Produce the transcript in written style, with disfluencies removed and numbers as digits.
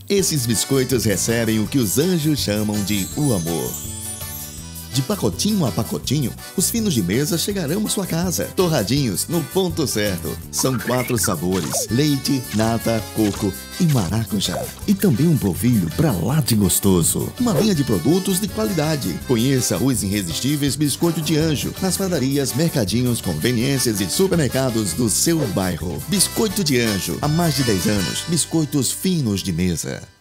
Esses biscoitos recebem o que os anjos chamam de o amor. De pacotinho a pacotinho, os finos de mesa chegarão à sua casa. Torradinhos no ponto certo. São 4 sabores: leite, nata, coco e maracujá. E também um polvilho pra lá de gostoso. Uma linha de produtos de qualidade. Conheça os irresistíveis Biscoito de Anjo nas padarias, mercadinhos, conveniências e supermercados do seu bairro. Biscoito de Anjo, há mais de 10 anos. Biscoitos finos de mesa.